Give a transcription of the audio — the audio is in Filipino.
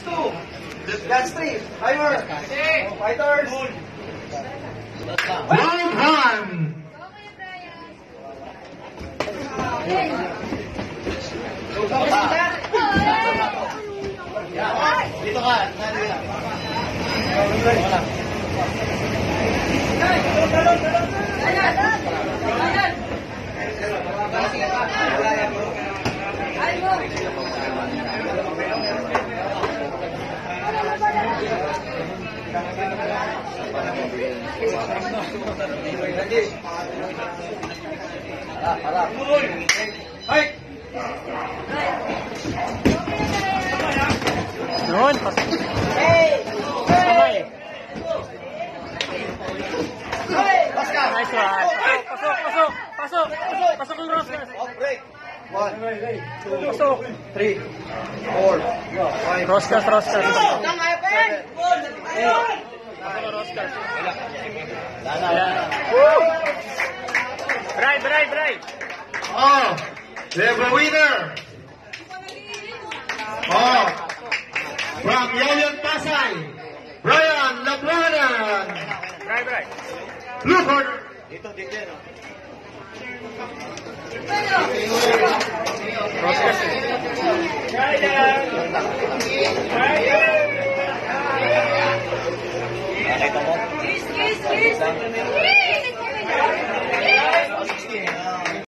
2. That's 3. Timer. Fighters. Round 1. Dito ka. Harap. Fight! Doon, pasok. Sabay. Nice one. Pasok yung Roscas. Off break. 1, 2, Pasok. 3, 4, 5, Roscas. 7, 8. Pasok yung Roscas. Lana. Bray. Oh, we have a winner. Oh, from YAW-YAN Pasay, BRYAN LABUAYAN. Bray. Blue corner. Dito. Roscas. Nakita mo? Kiss.